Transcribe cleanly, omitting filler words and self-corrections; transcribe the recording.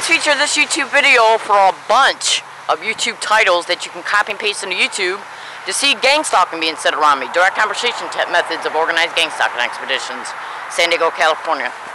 feature this YouTube video for a bunch of YouTube titles that you can copy and paste into YouTube to see gang stalking being said around me. Direct conversation methods of organized gang stalking expeditions. San Diego, California.